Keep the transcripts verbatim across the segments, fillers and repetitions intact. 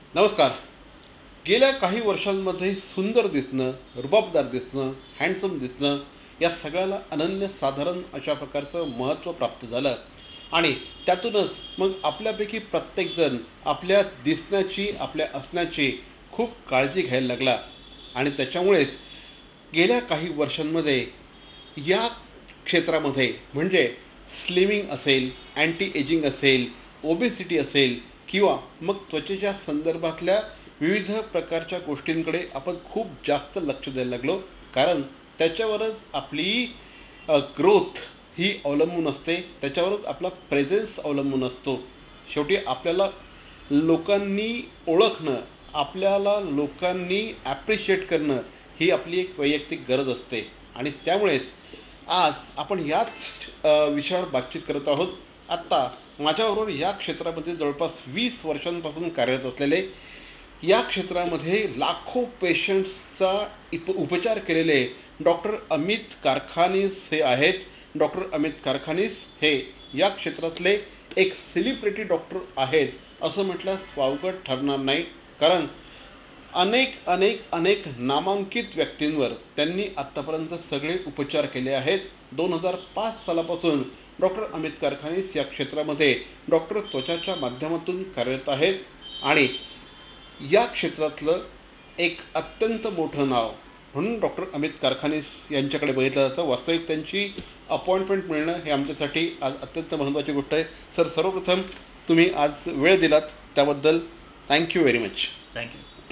नमस्कार. गेल्या काही वर्षांमध्ये सुंदर दिसणं, रुबाबदार दिसणं, हँडसम दिसणं या सगळ्याला अनन्यसाधारण अशा प्रकारचं महत्त्व प्राप्त झालं आणि त्यातूनच मग आपल्यापैकी प्रत्येकजण आपल्या दिसण्याची, आपल्या असण्याची खूप काळजी घ्यायला लागला आणि त्याच्यामुळेच गेल्या काही वर्षांमध्ये या क्षेत्रामध्ये म्हणजे स्लिमिंग असेल, अँटी एजिंग असेल, ओबेसिटी असेल किंवा मग त्वचेच्या संदर्भातल्या विविध प्रकारच्या गोष्टींकडे आपण खूप जास्त लक्ष द्यायला लागलो. कारण त्याच्यावरच आपली ग्रोथ ही अवलंबून असते, त्याच्यावरच आपला प्रेझेन्स अवलंबून असतो. शेवटी आपल्याला लोकांनी ओळखणं, आपल्याला लोकांनी ॲप्रिशिएट करणं ही आपली एक वैयक्तिक गरज असते आणि त्यामुळेच आज आपण याच अ, विषयावर बातचीत करत आहोत. आत्ता माझ्याबरोबर या क्षेत्रामध्ये जवळपास वीस वर्षांपासून कार्यरत असलेले, या क्षेत्रामध्ये लाखो पेशंट्सचा इप उपचार केलेले डॉक्टर अमित कारखानीस हे आहेत. डॉक्टर अमित कारखानीस हे या क्षेत्रातले एक सेलिब्रिटी डॉक्टर आहेत असं म्हटल्यास वावगं ठरणार नाही. कारण अनेक अनेक अनेक नामांकित व्यक्तींवर त्यांनी आत्तापर्यंत सगळे उपचार केले आहेत. दोन हजार पाच सालापासून डॉक्टर अमित कारखानीस या क्षेत्रामध्ये डॉक्टर त्वचाच्या माध्यमातून कार्यरत आहेत आणि या क्षेत्रातलं एक अत्यंत मोठं नाव म्हणून डॉक्टर अमित कारखानीस यांच्याकडे बघितलं जातं. वास्तविक त्यांची अपॉइंटमेंट मिळणं हे आमच्यासाठी आज अत्यंत महत्त्वाची गोष्ट आहे. सर, सर्वप्रथम तुम्ही आज वेळ दिलात त्याबद्दल thank you very much. Thank you.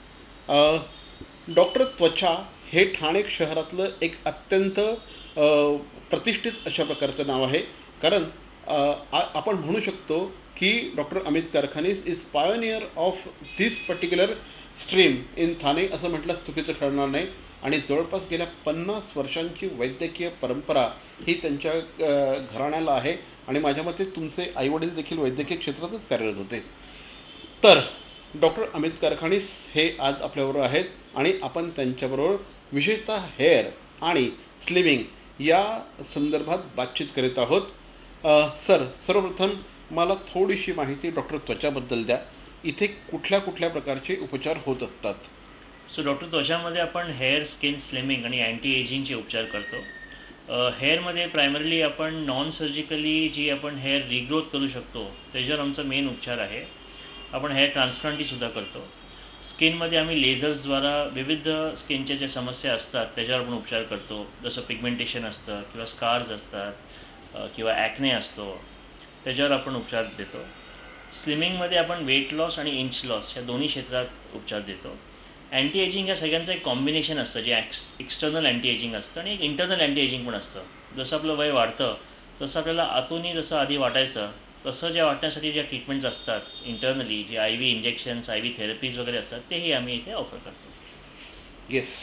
Doctor Twacha हे ठाणे शहरातलं एक अत्यंत अ, प्रतिष्ठित अशा प्रकारचं नाव आहे. कारण अ, आ- आपण म्हणू शकतो की doctor Amit Karkhanis is pioneer of this particular stream in Thane असं म्हटलं चुकीचं ठरणार नाही. आणि जवळपास गेल्या पन्नास वर्षांची वैद्यकीय परंपरा ही त्यांच्या अ, घराण्याला आहे आणि माझ्या मते तुमचे आईवडील देखील वैद्यकीय क्षेत्रातच कार्यरत होते. तर डॉक्टर अमित कारखानीस हे आज आपल्याबरोबर आहेत आणि आपण त्यांच्याबरोबर विशेषतः हेअर आणि स्लिमिंग या संदर्भात बातचीत करीत आहोत. अ, सर, सर्वप्रथम मला थोडीशी माहिती डॉक्टर त्वचाबद्दल द्या. इथे कुठल्या कुठल्या प्रकारचे उपचार होत असतात? सो डॉक्टर त्वचामध्ये आपण हेअर स्किन स्लिमिंग आणि अँटी एजिंगचे उपचार करतो. हेअरमध्ये प्रायमरीली आपण नॉन सर्जिकली जी आपण हेअर रिग्रोथ करू शकतो त्याच्यावर आमचा मेन उपचार आहे. आपण हेअर ट्रान्सप्लांटीसुद्धा करतो. स्किनमध्ये आम्ही लेझर्सद्वारा विविध स्किनच्या ज्या समस्या असतात त्याच्यावर आपण उपचार करतो. जसं पिगमेंटेशन असतं किंवा स्कार्स असतात अ, किंवा ॲक्ने असतो, त्याच्यावर आपण उपचार देतो. स्लिमिंगमध्ये आपण वेट लॉस आणि इंच लॉस या दोन्ही क्षेत्रात उपचार देतो. अँटी एजिंग या सगळ्यांचं एक कॉम्बिनेशन असतं जे एक्स एक्सटर्नल अँटी एजिंग असतं आणि एक इंटर्नल अँटी एजिंग पण असतं. जसं आपलं वय वाढतं तसं आपल्याला आतूनही जसं आधी वाटायचं तसं ज्या वाटण्यासाठी ज्या ट्रीटमेंट्स असतात इंटर्नली, जे I V injections, I V therapies वगैरे असतात तेही आम्ही इथे ऑफर करतो. येस.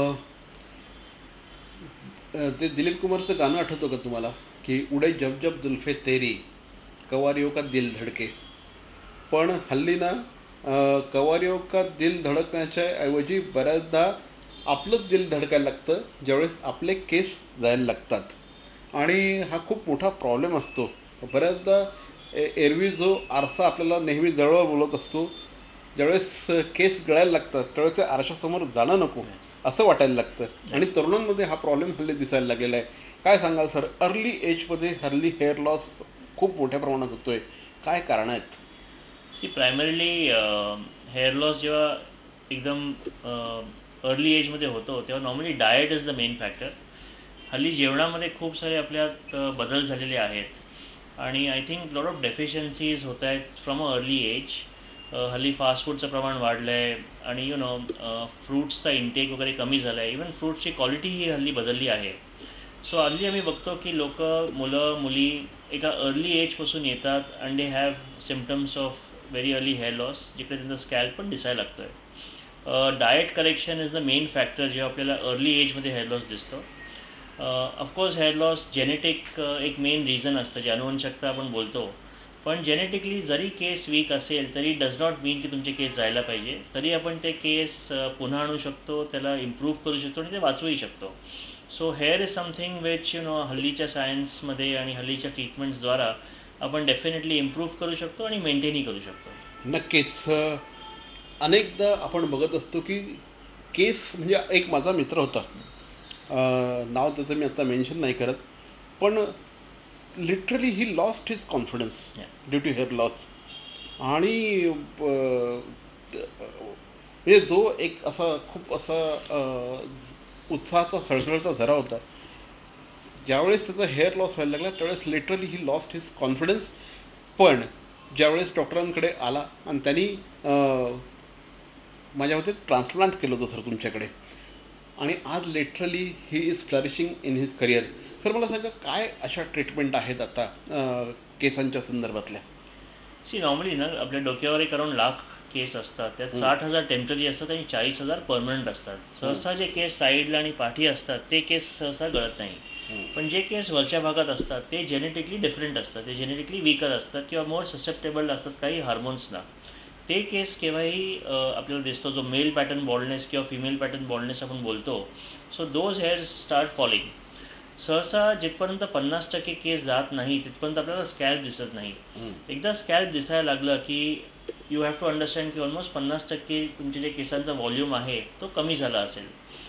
ते दिलीप कुमारचं गाणं आठवतं का तुम्हाला की उडे जब जब जुल्फे तेरी कवारियों का दिल धडके? पण हल्ली ना अ, कवारियों का दिल धडकण्याच्या ऐवजी बऱ्याचदा आपलंच दिल धडकायला लागतं ज्यावेळेस आपले केस जायला लागतात आणि हा खूप मोठा प्रॉब्लेम असतो. बऱ्याचदा ए एरवी जो आरसा आपल्याला नेहमी जवळ बोलत असतो, ज्यावेळेस केस गळायला लागतात त्यावेळेस ते आरशासमोर जाणं नको असं वाटायला लागतं आणि तरुणांमध्ये हा प्रॉब्लेम हल्ली दिसायला लागलेला आहे. काय सांगाल सर, अर्ली एजमध्ये हल्ली हेअर लॉस खूप मोठ्या प्रमाणात होतो आहे, काय कारण आहेत? सी प्रायमरीली हेअर लॉस जेव्हा एकदम अर्ली एजमध्ये होतो तेव्हा normally diet is the main factor. हल्ली जेवणामध्ये खूप सारे आपल्यात अ, बदल झालेले आहेत आणि I think lot of deficiencies होत आहेत फ्रॉम अ अर्ली एज. हल्ली फास्ट फूडचं प्रमाण वाढलं आहे आणि यु नो फ्रूट्सचा इंटेक वगैरे कमी झाला आहे. इवन फ्रूट्सची क्वालिटी ही हल्ली बदलली आहे. सो हल्ली आम्ही बघतो की लोक, मुलं मुली एका अर्ली एजपासून येतात and they have symptoms of very early hair loss, जिकडे त्यांचा स्कॅल्प पण दिसायला लागतो आहे. Diet correction is the main factor जेव्हा आपल्याला अर्ली एजमध्ये हेअर लॉस दिसतो. ऑफकोर्स हेअर लॉस जेनेटिक एक मेन रिझन असतं, जे अनुवंशकता आपण बोलतो. पण जेनेटिकली जरी केस वीक असेल तरी डज नॉट मीन की तुमचे केस जायला पाहिजे. तरी आपण ते केस अ, पुन्हा आणू शकतो, त्याला इम्प्रूव्ह करू शकतो आणि ते वाचवूही शकतो. So hair is something which you know हल्लीच्या सायन्समध्ये आणि हल्लीच्या ट्रीटमेंट्सद्वारा आपण डेफिनेटली इम्प्रूव्ह करू शकतो आणि मेंटेनही करू शकतो. नक्कीच. अनेकदा आपण बघत असतो की केस म्हणजे एक माझा मित्र होता, अं, नाव त्याचं मी आता मेन्शन नाही करत, पण literally he lost his confidence Yeah. Due to hair loss. आणि अं, म्हणजे जो एक असा खूप असा अं, उत्साहाचा सळसळता झरा होता, ज्यावेळेस त्याचा हेअर लॉस व्हायला लागला त्यावेळेस literally he lost his confidence. पण ज्यावेळेस डॉक्टरांकडे आला आणि त्यांनी अं, माझ्या मते ट्रान्सप्लांट केलं होतं सर तुमच्याकडे, आणि आज literally he is flourishing in his career. Sir मला सांगा काय अशा ट्रीटमेंट आहेत आता अं, केसांच्या संदर्भातल्या? सी नॉर्मली ना आपल्या डोक्यावर एक अराउंड लाख केस असतात, त्यात साठ हजार टेम्पररी असतात आणि चाळीस हजार परमनंट असतात. सहसा जे केस साईडला आणि पाठी असतात ते केस सहसा गळत नाही, पण जे केस वरच्या भागात असतात ते जेनेटिकली डिफरंट असतात, ते जेनेटिकली वीकर असतात किंवा मोर ससेप्टेबल असतात काही हार्मोन्सला. ते केस केव्हाही अ, आपल्याला दिसतो जो मेल पॅटर्न बॉल्डनेस किंवा फिमेल पॅटर्न बॉल्डनेस आपण बोलतो. So those hairs start falling. सहसा जिथपर्यंत पन्नास टक्के केस जात नाही तिथपर्यंत आपल्याला स्कॅल्प दिसत नाही. एकदा स्कॅल्प दिसायला लागलं की यू हॅव टू अंडरस्टँड की ऑलमोस्ट पन्नास टक्के तुमचे जे केसांचा व्हॉल्यूम आहे तो कमी झाला असेल.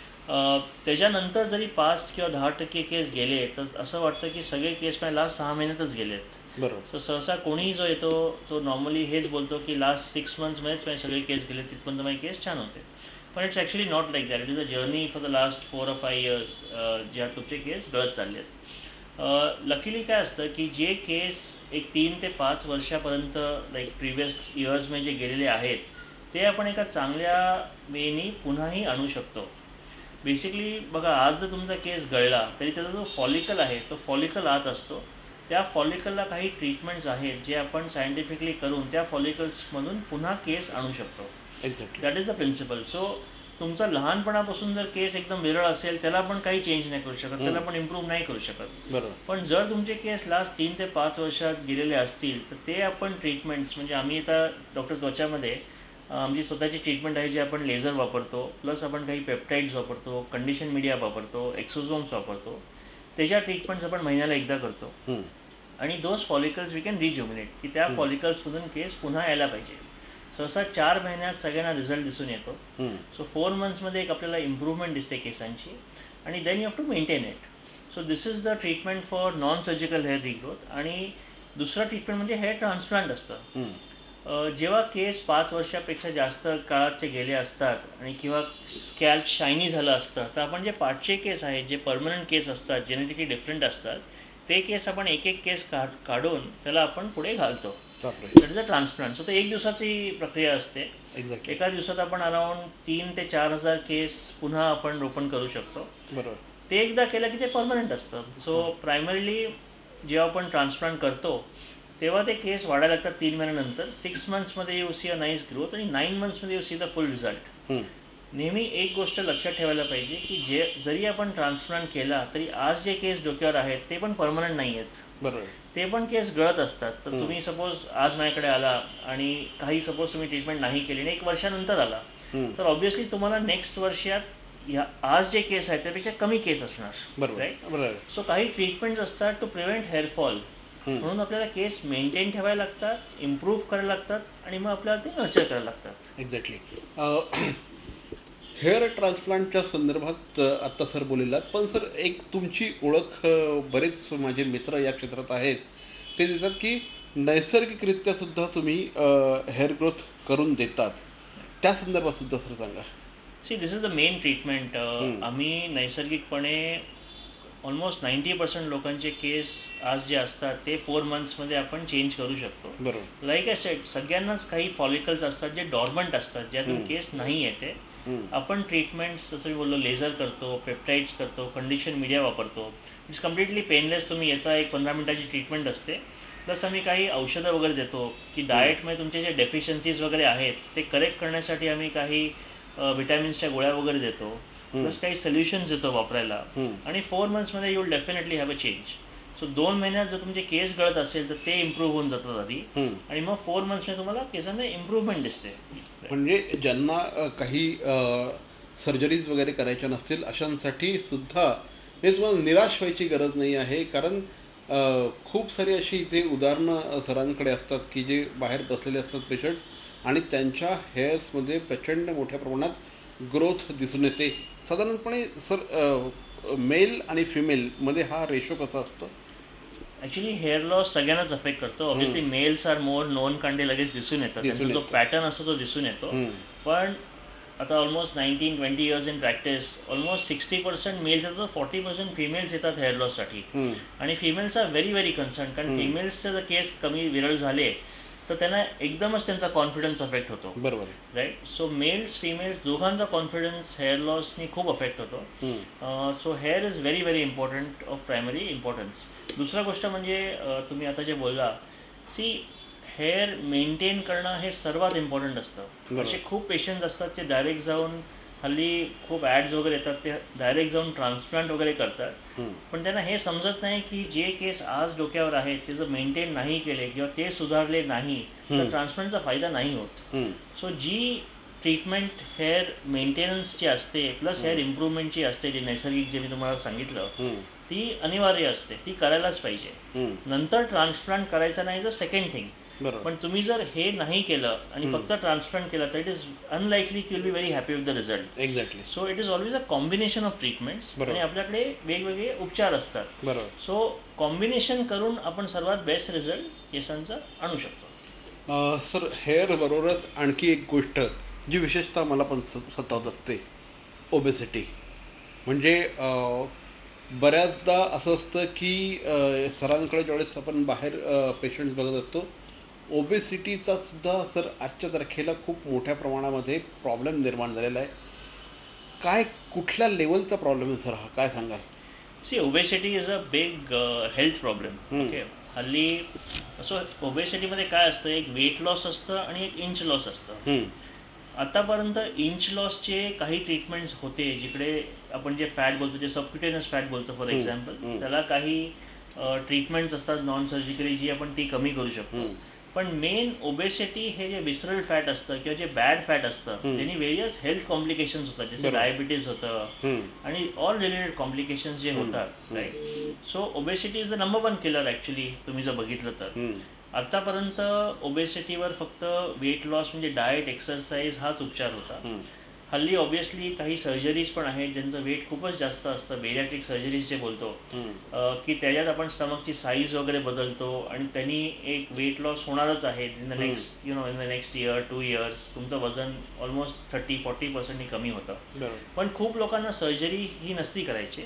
अ, त्याच्यानंतर जरी पाच किंवा दहा टक्के केस गेले तर असं वाटतं की सगळे केस माझ्या लास्ट सहा महिन्यातच गेलेत. बरोबर. सो सहसा कोणीही जो येतो तो नॉर्मली हेच बोलतो की लास्ट सिक्स मंथ्समध्येच माझे सगळे केस गेले, तिथपर्यंत माझे केस छान होते. पण it's actually not like that. It is a journey for the last four or five years ज्या तुमचे केस गळत चालले आहेत. लकीली काय असतं की जे केस एक तीन ते पाच वर्षापर्यंत लाईक प्रिव्हियस इयर्समध्ये जे गेलेले आहेत ते आपण एका चांगल्या वेनी पुन्हाही आणू शकतो. बेसिकली बघा, आज जर तुमचा केस गळला तरी त्याचा जो फॉलिकल आहे तो फॉलिकल आत असतो. त्या फॉलिकलला काही ट्रीटमेंट्स आहेत जे आपण सायंटिफिकली करून त्या फॉलिकल्समधून पुन्हा केस आणू शकतो. Exactly. That is the principle. So तुमचा लहानपणापासून जर केस एकदम विरळ असेल त्याला आपण काही चेंज नाही करू शकत, त्याला आपण इम्प्रूव्ह नाही करू शकत. बरोबर. पण जर तुमचे केस लास्ट तीन ते पाच वर्षात गेलेले असतील तर ते आपण ट्रीटमेंट्स म्हणजे आम्ही आता डॉक्टर त्वचामध्ये आमची स्वतःची ट्रीटमेंट आहे जी आपण लेझर वापरतो, प्लस आपण काही पेप्टाईड्स वापरतो, कंडिशन मीडिया वापरतो, एक्सोझोम्स वापरतो. त्याच्या ट्रीटमेंट्स आपण महिन्याला एकदा करतो आणि those follicles we can rejuvenate की त्या फॉलिकल्समधून केस पुन्हा यायला पाहिजे. सहसा चार महिन्यात सगळ्यांना रिझल्ट दिसून येतो. सो फोर मंथ्समध्ये एक आपल्याला इम्प्रूव्हमेंट दिसते केसांची आणि then you have to maintain it. So this is the treatment for non surgical hair regrowth. आणि दुसरं ट्रीटमेंट म्हणजे हेअर ट्रान्सप्लांट असतं. जेव्हा केस पाच वर्षापेक्षा जास्त काळाचे गेले असतात आणि किंवा स्कॅल्प शायनी झालं असतं तर आपण जे पाठचे केस आहेत जे परमनंट केस असतात जेनेटिकली डिफरंट असतात ते केस आपण एक एक केस काढ काढून त्याला आपण पुढे घालतो. That is a transplant. So ते एक दिवसाची प्रक्रिया असते. एक्झॅक्टली. एका दिवसात आपण अराउंड तीन ते चार हजार केस पुन्हा आपण रोपण करू शकतो. बरोबर. ते एकदा केलं की ते परमनंट असतं. सो प्रायमरीली जेव्हा आपण ट्रान्सप्लांट करतो तेव्हा ते केस वाढायला लागतात तीन महिन्यानंतर. सिक्स मंथ्समध्ये you see a nice growth आणि नाईन मंथ्समध्ये you see the full result. नेहमी एक गोष्ट लक्षात ठेवायला पाहिजे की जे जरी आपण ट्रान्सप्लांट केला तरी आज जे केस डोक्यावर आहेत ते पण परमनंट नाही आहेत. बरोबर. ते पण केस गळत असतात. तर तुम्ही सपोज आज माझ्याकडे आला आणि काही सपोज तुम्ही ट्रीटमेंट नाही केली आणि एक वर्षानंतर आला तर ऑब्व्हियसली तुम्हाला नेक्स्ट वर्षात ह्या आज जे केस आहेत त्यापेक्षा कमी केस असणार. बरोबर. सो काही ट्रीटमेंट्स असतात टू प्रिव्हेंट हेअरफॉल. म्हणून आपल्याला केस मेंटेन ठेवायला लागतात, इम्प्रूव्ह करायला लागतात आणि मग आपल्याला ते नर्चर करायला लागतात. एक्झॅक्टली. हेअर ट्रान्सप्लांटच्या संदर्भात आत्ता सर बोललेलात, पण सर एक तुमची ओळख बरेच माझे मित्र या क्षेत्रात आहेत ते देतात की नैसर्गिकरित्या सुद्धा तुम्ही हेअर ग्रोथ करून देतात. त्या संदर्भात सुद्धा सर सांगा. See this is the main treatment. आम्ही नैसर्गिकपणे ऑलमोस्ट नाईंटी पर्सेंट लोकांचे केस आज जे असतात ते फोर मंथ्समध्ये आपण चेंज करू शकतो. बरोबर. लाईक आय सेड सगळ्यांनाच काही फॉलिकल्स असतात जे डॉर्मंट असतात ज्यातून केस नाही येते. आपण ट्रीटमेंट्स जसं मी बोललो लेझर करतो, पेप्टाईड्स करतो, कंडिशन मीडिया वापरतो. It's completely painless. तुम्ही येता एक पंधरा मिनिटाची ट्रीटमेंट असते. प्लस आम्ही काही औषधं वगैरे देतो की डाएटमध्ये तुमचे जे डेफिशियन्सीज वगैरे आहेत ते करेक्ट करण्यासाठी आम्ही काही विटॅमिन्सच्या गोळ्या वगैरे देतो. प्लस काही सोल्युशन्स देतो वापरायला आणि फोर मंथ्समध्ये you will definitely have a change. So दोन महिन्यात जर तुमचे केस गळत असेल तर ते इम्प्रूव्ह होऊन जातात आधी आणि मग फोर मंथ्समध्ये तुम्हाला केसांना इम्प्रूव्हमेंट दिसते. म्हणजे ज्यांना काही सर्जरीज वगैरे करायच्या नसतील अशांसाठी सुद्धा हे तुम्हाला निराश व्हायची गरज नाही आहे. कारण अ, खूप सारी अशी इथे उदाहरणं अ, सरांकडे असतात की जे बाहेर बसलेले असतात पेशंट आणि त्यांच्या हेअर्समध्ये प्रचंड मोठ्या प्रमाणात ग्रोथ दिसून येते. साधारणपणे सर मेल आणि फिमेलमध्ये हा रेशो कसा असतो? ॲक्च्युली हेअर लॉस सगळ्यांनाच अफेक्ट करतो. Obviously males are more known कांडे लगेच दिसून येतात, त्यांचा दिसून जो येतं. पॅटर्न असतो तो दिसून येतो. पण आता almost nineteen twenty years in practice almost sixty percent males येतात, फोर्टी पर्सेंट फिमेल्स येतात हेअर लॉससाठी. आणि females are very very concern, कारण फिमेल्सचे जर केस कमी विरळ झाले तर त्यांना एकदमच त्यांचा कॉन्फिडन्स अफेक्ट होतो. बरोबर. राईट. सो मेल्स फिमेल्स दोघांचा कॉन्फिडन्स हेअर लॉसनी खूप अफेक्ट होतो. So hair is very very important, of primary importance. दुसरा गोष्ट म्हणजे अ, तुम्ही आता जे बोलला, सी हेअर मेंटेन करणं हे सर्वात इम्पॉर्टंट असतं. बरोबर. असे खूप पेशंट्स असतात ते डायरेक्ट जाऊन, हल्ली खूप ॲड्स वगैरे येतात, ते डायरेक्ट जाऊन ट्रान्सप्लांट वगैरे करतात. पण त्यांना हे समजत नाही की जे केस आज डोक्यावर आहेत ते जर मेंटेन नाही केले किंवा ते सुधारले नाही तर ट्रान्सप्लांटचा फायदा नाही होत. सो जी ट्रीटमेंट हेअर मेंटेनन्सची असते प्लस हेअर इम्प्रूव्हमेंटची असते, जी नैसर्गिक जे मी तुम्हाला सांगितलं, ती अनिवार्य असते, ती करायलाच पाहिजे. नंतर ट्रान्सप्लांट करायचं नाही, जर सेकंड थिंग. बरोबर. पण तुम्ही जर हे नाही केलं आणि फक्त ट्रान्सप्लांट केलं तर इट इज अनलाइकली की will be very happy with the result. Exactly. So it is always a combination of treatments आणि आपल्याकडे वेगवेगळे उपचार असतात. बरोबर. सो कॉम्बिनेशन करून आपण सर्वात बेस्ट रिझल्ट केसांचा आणू शकतो. अ, सर हेअर बरोबरच आणखी एक गोष्ट जी विशेषतः मला पण स सतावत असते, ओबेसिटी. म्हणजे अ, बऱ्याचदा असं असतं की अ, सरांकडे ज्यावेळेस आपण बाहेर पेशंट्स बघत असतो, ओबेसिटीचा सुद्धा सर आजच्या तारखेला खूप मोठ्या प्रमाणामध्ये प्रॉब्लेम निर्माण झालेला आहे. काय कुठल्या लेवलचा प्रॉब्लेम आहे सर हा, काय सांगाल? See obesity is a big health problem. Okay. हल्ली सो ओबेसिटीमध्ये काय असतं, एक वेट लॉस असतं आणि एक इंच लॉस असतं. आतापर्यंत इंच लॉसचे काही ट्रीटमेंट्स होते, जिकडे आपण जे फॅट बोलतो, जे सबक्युटेनस फॅट बोलतो फॉर एक्झाम्पल, त्याला काही ट्रीटमेंट्स असतात नॉन सर्जिकली, जी आपण ती कमी करू शकतो. पण मेन ओबेसिटी हे जे विसरल फॅट असतं किंवा जे बॅड फॅट असतं, त्यांनी वेरियस हेल्थ कॉम्प्लिकेशन्स होतात, जसे डायबिटीज होतं आणि ऑल रिलेटेड कॉम्प्लिकेशन्स जे होतात. Right. So obesity is the number one killer actually, तुम्ही जर बघितलं तर. आतापर्यंत ओबेसिटीवर फक्त वेट लॉस म्हणजे डाएट, एक्सरसाइज हाच उपचार होता. हल्ली ऑब्व्हियसली काही सर्जरीज पण आहेत ज्यांचं वेट खूपच जास्त असतं, बेरियाट्रिक सर्जरीज जे बोलतो, की त्याच्यात आपण स्टमकची साईज वगैरे बदलतो आणि त्यांनी एक वेट लॉस होणारच आहे in the next you know in the next year two years तुमचं वजन ऑलमोस्ट थर्टी फोर्टी पर्सेंटनी कमी होतं. पण खूप लोकांना सर्जरी ही नसती करायची.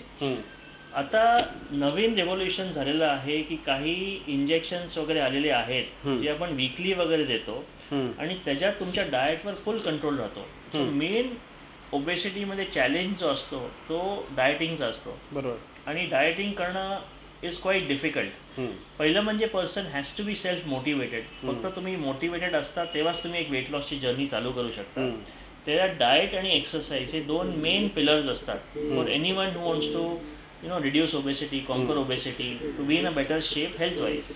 आता नवीन रेव्होल्युशन झालेलं आहे की काही इंजेक्शन्स वगैरे आलेले आहेत जे आपण वीकली वगैरे देतो आणि त्याच्यात तुमच्या डाएटवर फुल कंट्रोल राहतो. सो मेन ओबेसिटीमध्ये चॅलेंज जो असतो तो डाएटिंगचा असतो. बरोबर. आणि डाएटिंग करणं इज क्वाईट डिफिकल्ट. पहिलं म्हणजे person has to be self motivated. फक्त तुम्ही मोटिवेटेड असता तेव्हाच तुम्ही एक वेट लॉसची जर्नी चालू करू शकता. त्याच्यात डाएट आणि एक्सरसाइज हे दोन मेन पिलर्स असतात for any one who wants to you know reduce obesity, conquer obesity, to be in a better shape health wise.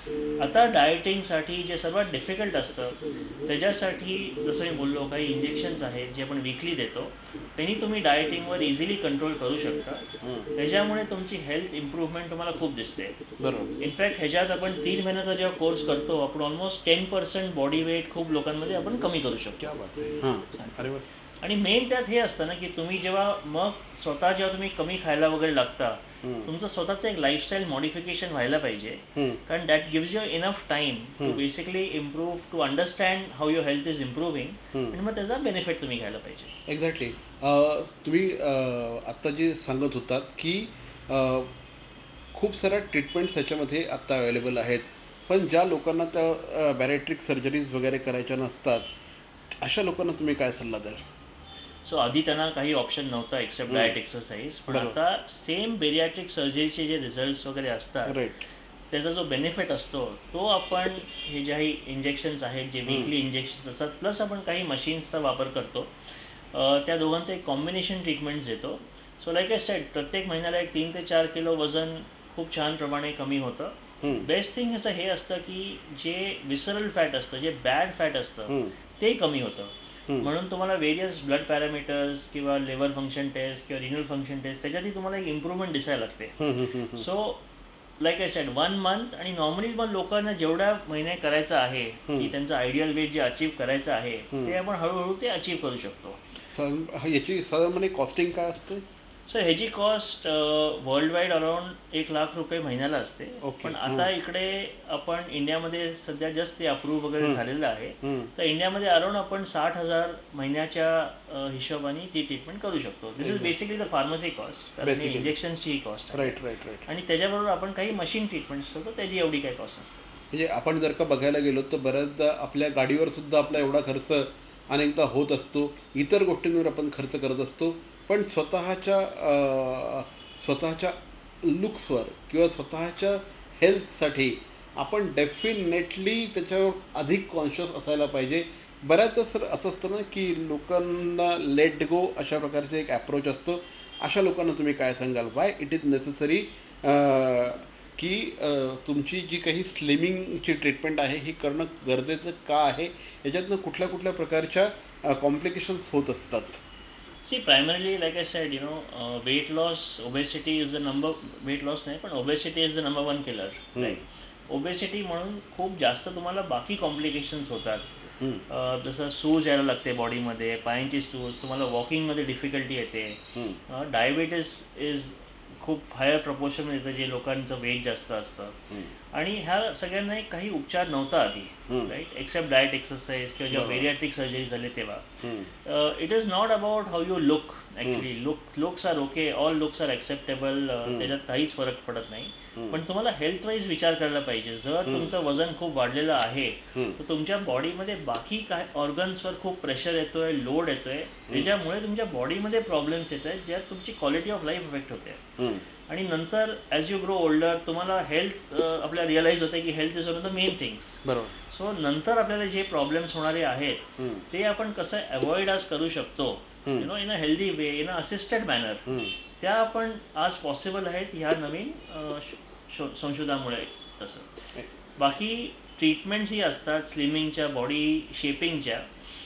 आता डाएटिंगसाठी जे सर्वात डिफिकल्ट असतं त्याच्यासाठी जसं मी बोललो, काही इंजेक्शन्स आहेत जे आपण वीकली देतो, त्यांनी तुम्ही डाएटिंगवर इझिली कंट्रोल करू शकता. त्याच्यामुळे तुमची हेल्थ इम्प्रूव्हमेंट तुम्हाला खूप दिसते. बरोबर. इनफॅक्ट ह्याच्यात आपण तीन महिन्याचा जेव्हा कोर्स करतो, आपण almost ten percent body weight खूप लोकांमध्ये आपण कमी करू शकतो. क्या बात आहे. हां. अरे वा. आणि मेन त्यात हे असतं ना की तुम्ही जेव्हा मग स्वतः जेव्हा तुम्ही कमी खायला वगैरे लागता, तुमचं स्वतःचं एक लाईफस्टाईल मॉडिफिकेशन व्हायला पाहिजे. कारण that gives you enough time to basically improve, to understand how your health is improving आणि मग त्याचा बेनिफिट तुम्ही घ्यायला पाहिजे. एक्झॅक्टली. तुम्ही आत्ता जे सांगत होतात की खूप साऱ्या ट्रीटमेंट्स ह्याच्यामध्ये आत्ता अवेलेबल आहेत, पण ज्या लोकांना त्या बॅरेट्रिक सर्जरीज वगैरे करायच्या नसतात अशा लोकांना तुम्ही काय सल्ला द्याल? सो आधी त्यांना काही ऑप्शन नव्हता एक्सेप्ट डाएट, एक्सरसाइज. पण आता सेम बेरियाट्रिक सर्जरीचे जे रिझल्ट्स वगैरे असतात, त्याचा जो बेनिफिट असतो तो आपण हे ज्याही इंजेक्शन्स आहेत, जे वीकली इंजेक्शन्स असतात, प्लस आपण काही मशीन्सचा वापर करतो, त्या दोघांचं एक कॉम्बिनेशन ट्रीटमेंट्स देतो. सो लाईक आय सेड, प्रत्येक महिन्याला एक तीन ते चार किलो वजन खूप छान प्रमाणे कमी होतं. बेस्ट थिंग ह्याचं हे असतं की जे विसरल फॅट असतं, जे बॅड फॅट असतं, ते कमी होतं. म्हणून तुम्हाला वेरियस ब्लड पॅरामीटर्स किंवा लिव्हर फंक्शन टेस्ट किंवा रिनल फंक्शन टेस्ट, त्याच्यातही तुम्हाला एक इम्प्रूव्हमेंट दिसायला लागते. So like I said one month, आणि नॉर्मली मग लोकांना जेवढ्या महिने करायचं आहे की त्यांचं आयडियल वेट जे अचीव करायचं आहे ते आपण हळूहळू ते अचीव करू शकतो. साधारण याची साधारणपणे कॉस्टिंग काय असते? सर ह्याची कॉस्ट वर्ल्ड वाईड अराउंड एक लाख रुपये महिन्याला असते. Okay. पण आता इकडे आपण इंडियामध्ये सध्या जस्ट ते अप्रूव्ह वगैरे झालेलं आहे. तर इंडियामध्ये अराउंड आपण साठ हजार महिन्याच्या अ, हिशोबाने ती ट्रीटमेंट करू शकतो. This is basically the pharmacy cost, कारण Basically. इंजेक्शनची ही कॉस्ट आहे. Right right right. आणि त्याच्याबरोबर आपण काही मशीन ट्रीटमेंट्स करतो, त्याची एवढी काही कॉस्ट नसते. म्हणजे आपण जर का बघायला गेलो तर बऱ्याचदा आपल्या गाडीवर सुद्धा आपला एवढा खर्च अनेकदा होत असतो, इतर गोष्टींवर आपण खर्च करत असतो, पण स्वतःच्या अ, स्वतःच्या लुक्सवर किंवा स्वतःच्या हेल्थसाठी आपण डेफिनेटली त्याच्यावर अधिक कॉन्शियस असायला पाहिजे. बऱ्याचदा सर असं असतं ना की लोकांना लेट गो अशा प्रकारचे एक ॲप्रोच असतो. अशा लोकांना तुम्ही काय सांगाल? वाय इट इज नेसेसरी की अ, तुमची जी काही स्लिमिंगची ट्रीटमेंट आहे ही करणं गरजेचं का आहे? याच्यातनं कुठल्या कुठल्या प्रकारच्या कॉम्प्लिकेशन्स होत असतात? See primarily like I said you know weight loss, obesity is the number, weight loss नाही पण obesity is the number one killer. Right. Obesity म्हणून खूप जास्त तुम्हाला बाकी कॉम्प्लिकेशन्स होतात. अ, जसं सूज यायला लागते बॉडीमध्ये, पायांची सूज, तुम्हाला वॉकिंगमध्ये डिफिकल्टी येते. डायबिटीस इज खूप हायर प्रपोर्शन येतं जे लोकांचं वेट जास्त असतं. आणि ह्या सगळ्यांना एक काही उपचार नव्हता आधी, राईट, एक्सेप्ट डाएट, एक्सरसाइज किंवा जेव्हा बेरियाट्रिक सर्जरी झाली तेव्हा. It is not about how you look actually. Look looks are okay, all looks are acceptable, त्याच्यात काहीच फरक पडत नाही. पण तुम्हाला हेल्थ वाईज विचार करायला पाहिजे. जर तुमचं वजन खूप वाढलेलं आहे तर तुमच्या बॉडीमध्ये बाकी काय ऑर्गन्सवर खूप प्रेशर येतोय, लोड येतोय, त्याच्यामुळे तुमच्या बॉडीमध्ये प्रॉब्लेम्स येत आहेत ज्यात तुमची क्वालिटी ऑफ लाईफ इफेक्ट होते. आणि नंतर ॲज यू ग्रो ओल्डर तुम्हाला हेल्थ आपल्याला रिअलाइज होते की health is one of the main things. बरोबर. सो नंतर आपल्याला जे प्रॉब्लेम्स होणारे आहेत ते आपण कसं अवॉइड आज करू शकतो, you know, in a healthy way, in a assisted manner, त्या आपण आज पॉसिबल आहेत ह्या नवीन अ, शो संशोधनामुळे. तसं बाकी ट्रीटमेंट्स ही असतात स्लिमिंगच्या, बॉडी शेपिंगच्या.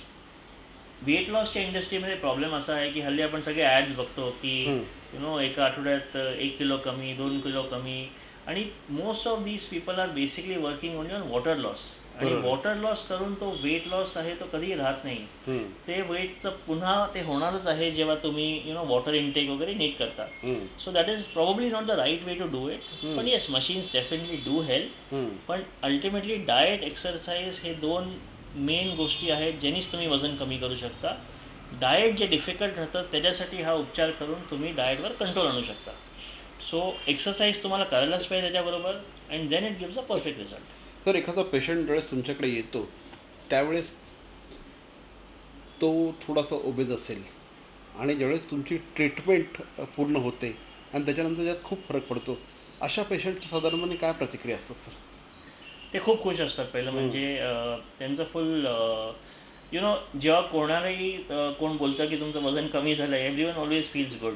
वेट लॉसच्या इंडस्ट्रीमध्ये प्रॉब्लेम असा आहे की हल्ली आपण सगळे ॲड्स बघतो की यु नो एका आठवड्यात एक किलो कमी, दोन किलो कमी, आणि most of these people are basically working only on water loss. आणि वॉटर लॉस करून तो वेट लॉस आहे तो कधी राहत नाही. ते वेटचं पुन्हा ते होणारच आहे जेव्हा तुम्ही यु नो वॉटर इनटेक वगैरे नीट करता. So that is probably not the right way to do it. पण yes, machines definitely do help. पण अल्टिमेटली डाएट, एक्सरसाइज हे दोन मेन गोष्टी आहेत ज्यांनीच तुम्ही वजन कमी करू शकता. डाएट जे डिफिकल्ट राहतं त्याच्यासाठी हा उपचार करून तुम्ही डाएटवर कंट्रोल आणू शकता. सो एक्सरसाइज तुम्हाला करायलाच पाहिजे त्याच्याबरोबर, and then it gives a perfect result. तर एखादा पेशंट ज्यावेळेस तुमच्याकडे येतो त्यावेळेस तो थोडासा ओबेज असेल आणि ज्यावेळेस तुमची ट्रीटमेंट पूर्ण होते आणि त्याच्यानंतर त्यात खूप फरक पडतो, अशा पेशंटची साधारणपणे काय प्रतिक्रिया असतात सर? ते खूप खुश असतात. पहिलं म्हणजे अ, त्यांचं फुल यु नो जेव्हा कोणालाही अ, कोण बोलतं की तुमचं वजन कमी झालं आहे, every one always feels good.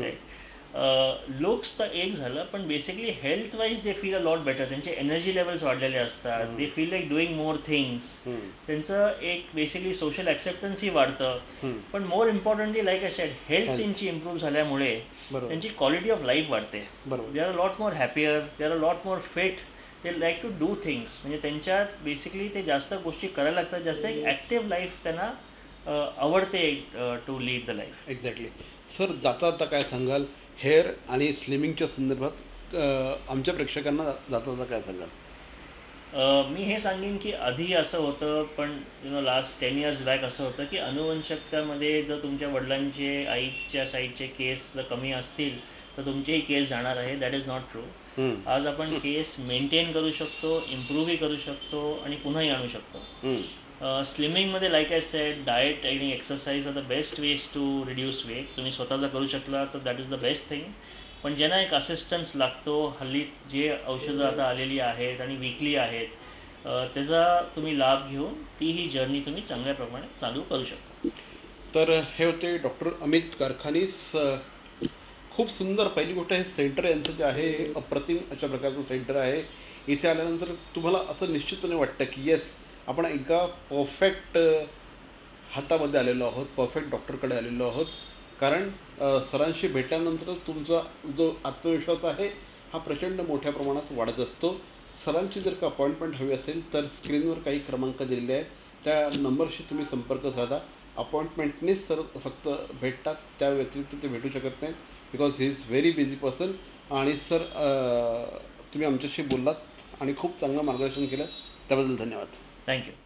Looks तर एक झालं, पण basically health wise they feel a lot better. त्यांचे एनर्जी लेवल्स वाढलेले असतात, they feel like doing more things. त्यांचं एक बेसिकली सोशल ॲक्सेप्टन्सही वाढतं. पण more importantly like I said, health त्यांची इम्प्रूव्ह झाल्यामुळे त्यांची क्वालिटी ऑफ लाईफ वाढते. They are lot more happier, they are lot more fit, they like to do things. म्हणजे त्यांच्यात बेसिकली ते जास्त गोष्टी करायला लागतात, जास्त एक ॲक्टिव्ह लाईफ त्यांना आवडते to lead the life. Exactly. Sir, जाता जाता काय सांगाल हेअर आणि स्लिमिंगच्या संदर्भात आमच्या प्रेक्षकांना जाता जाता काय सांगाल? मी हे सांगेन की आधी असं होतं, पण you know last ten years back असं होतं की अनुवंशकतामध्ये जर तुमच्या वडिलांचे, आईच्या साईडचे केस जर कमी असतील तर तुमचेही केस जाणार आहे. That is not true. आज आपण केस मेंटेन करू शकतो, इम्प्रूव्हही करू शकतो आणि पुन्हाही आणू शकतो. स्लिमिंगमध्ये लाईक आय सेड, डाएट आणि exercise are the best ways to reduce weight. तुम्ही स्वतःचा करू शकला तर that is the best thing. पण ज्यांना एक असिस्टन्स लागतो, हल्ली जे औषधं आता आलेली आहेत आणि विकली आहेत, त्याचा तुम्ही लाभ घेऊन ती ही जर्नी तुम्ही चांगल्या प्रमाणे चालू करू शकता. तर हे होते डॉक्टर अमित कारखानीस. खूप सुंदर. पहिली गोष्ट, हे सेंटर यांचं जे आहे हे अप्रतिम अशा प्रकारचं सेंटर आहे. इथे आल्यानंतर तुम्हाला असं निश्चितपणे वाटतं की येस, आपण एका परफेक्ट हातामध्ये आलेलो आहोत, परफेक्ट डॉक्टरकडे आलेलो आहोत. कारण सरांशी भेटल्यानंतरच तुमचा जो आत्मविश्वास आहे हा प्रचंड मोठ्या प्रमाणात वाढत असतो. सरांची जर का अपॉइंटमेंट हवी असेल तर स्क्रीनवर काही क्रमांक दिलेले आहेत, त्या नंबरशी तुम्ही संपर्क साधा. अपॉइंटमेंटनेच सर फक्त भेटतात, त्या व्यतिरिक्त ते भेटू शकत नाहीत, because he is very busy person. आणि सर तुम्ही आमच्याशी बोललात आणि खूप चांगलं मार्गदर्शन केलं, त्याबद्दल धन्यवाद. थँक्यू.